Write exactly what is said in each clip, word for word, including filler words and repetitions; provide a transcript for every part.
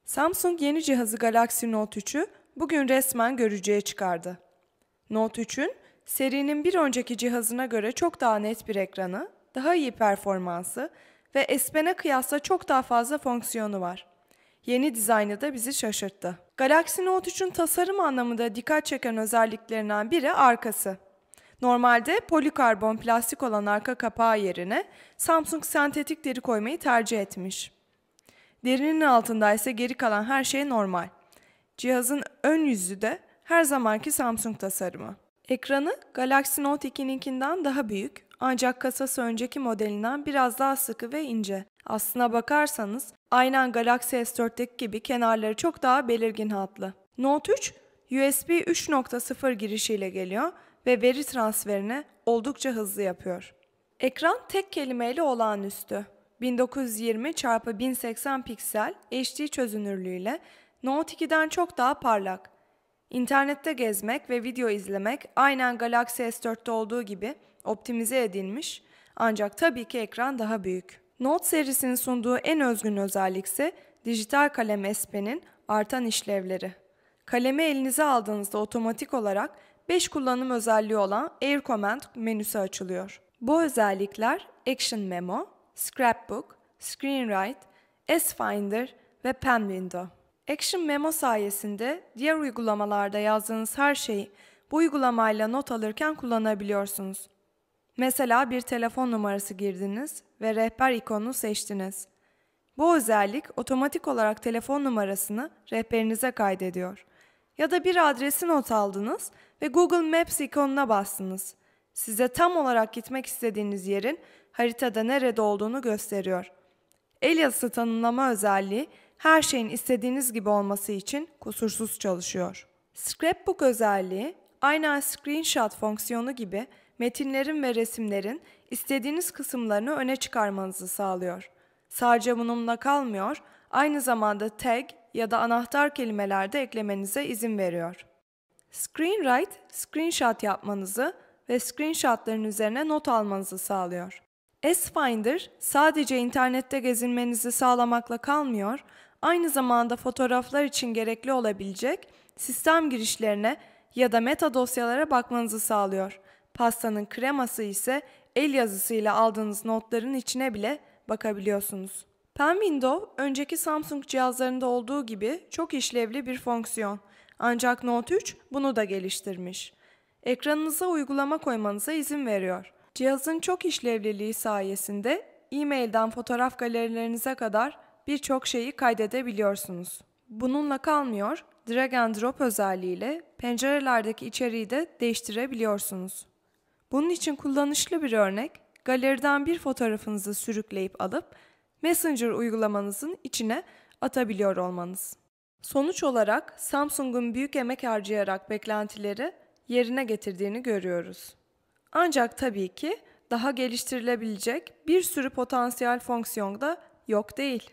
Samsung yeni cihazı Galaxy Note üçü bugün resmen görücüye çıkardı. Note üçün serinin bir önceki cihazına göre çok daha net bir ekranı, daha iyi performansı ve S Pen'e kıyasla çok daha fazla fonksiyonu var. Yeni dizaynı da bizi şaşırttı. Galaxy Note üçün tasarım anlamında dikkat çeken özelliklerinden biri arkası. Normalde polikarbon plastik olan arka kapağı yerine Samsung sentetik deri koymayı tercih etmiş. Derinin altında ise geri kalan her şey normal. Cihazın ön yüzü de her zamanki Samsung tasarımı. Ekranı Galaxy Note ikininkinden daha büyük ancak kasası önceki modelinden biraz daha sıkı ve ince. Aslına bakarsanız aynen Galaxy S dörtteki gibi kenarları çok daha belirgin hatlı. Note üç U S B üç nokta sıfır girişiyle geliyor ve veri transferini oldukça hızlı yapıyor. Ekran tek kelimeyle olağanüstü. bin dokuz yüz yirmi çarpı bin seksen piksel H D çözünürlüğüyle Note ikiden çok daha parlak. İnternette gezmek ve video izlemek aynen Galaxy S dörtte olduğu gibi optimize edilmiş ancak tabii ki ekran daha büyük. Note serisinin sunduğu en özgün özellik ise dijital kalem S Pen'in artan işlevleri. Kalemi elinize aldığınızda otomatik olarak beş kullanım özelliği olan Air Command menüsü açılıyor. Bu özellikler Action Memo, Scrapbook, ScreenWrite, S-Finder ve Pen Window. Action Memo sayesinde diğer uygulamalarda yazdığınız her şeyi bu uygulamayla not alırken kullanabiliyorsunuz. Mesela bir telefon numarası girdiniz ve rehber ikonunu seçtiniz. Bu özellik otomatik olarak telefon numarasını rehberinize kaydediyor. Ya da bir adresi not aldınız ve Google Maps ikonuna bastınız. Size tam olarak gitmek istediğiniz yerin haritada nerede olduğunu gösteriyor. El yazısı tanımlama özelliği her şeyin istediğiniz gibi olması için kusursuz çalışıyor. Scrapbook özelliği aynen Screenshot fonksiyonu gibi metinlerin ve resimlerin istediğiniz kısımlarını öne çıkarmanızı sağlıyor. Sadece bununla kalmıyor, aynı zamanda tag ya da anahtar kelimeler de eklemenize izin veriyor. ScreenWrite, screenshot yapmanızı ve screenshotların üzerine not almanızı sağlıyor. S-Finder sadece internette gezinmenizi sağlamakla kalmıyor, aynı zamanda fotoğraflar için gerekli olabilecek sistem girişlerine ya da meta dosyalara bakmanızı sağlıyor. Pastanın kreması ise el yazısıyla aldığınız notların içine bile bakabiliyorsunuz. Pen Window, önceki Samsung cihazlarında olduğu gibi çok işlevli bir fonksiyon. Ancak Note üç bunu da geliştirmiş. Ekranınıza uygulama koymanıza izin veriyor. Cihazın çok işlevliliği sayesinde e-mailden fotoğraf galerilerinize kadar birçok şeyi kaydedebiliyorsunuz. Bununla kalmıyor, drag and drop özelliğiyle pencerelerdeki içeriği de değiştirebiliyorsunuz. Bunun için kullanışlı bir örnek, galeriden bir fotoğrafınızı sürükleyip alıp Messenger uygulamanızın içine atabiliyor olmanız. Sonuç olarak Samsung'un büyük emek harcayarak beklentileri yerine getirdiğini görüyoruz. Ancak tabii ki daha geliştirilebilecek bir sürü potansiyel fonksiyon da yok değil.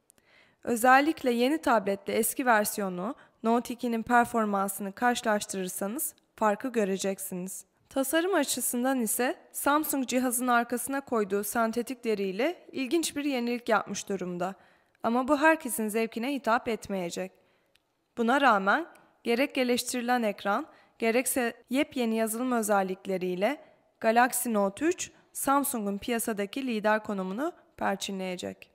Özellikle yeni tabletle eski versiyonu Note ikinin performansını karşılaştırırsanız farkı göreceksiniz. Tasarım açısından ise Samsung cihazın arkasına koyduğu sentetik deriyle ilginç bir yenilik yapmış durumda. Ama bu herkesin zevkine hitap etmeyecek. Buna rağmen gerek geliştirilen ekran, gerekse yepyeni yazılım özellikleriyle Galaxy Note üç, Samsung'un piyasadaki lider konumunu perçinleyecek.